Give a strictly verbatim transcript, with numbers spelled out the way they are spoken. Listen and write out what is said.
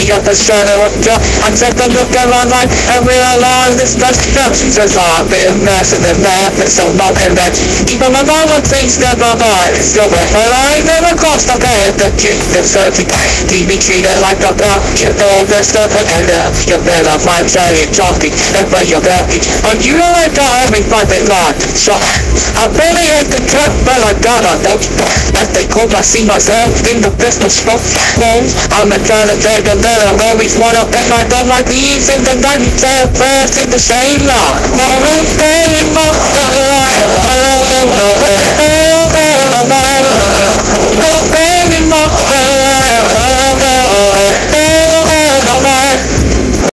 me up a shadow of joy. I took a look at my life and realized this destruction's I've been massive and madness so not and that even my mama thinks that my mind is still wet, but I ain't never crossed a path that you deserve to be treated like a dog. You know this stuff and uh, you better find giant talking and play your baggage. And you know I got every fucking line. So I barely had the cut, but I got a note. As they could, I see myself in the business smoke. I'm a trying to take a letter, always want to bet my thumb like these in the night, say fast in the same line. Oh, hey,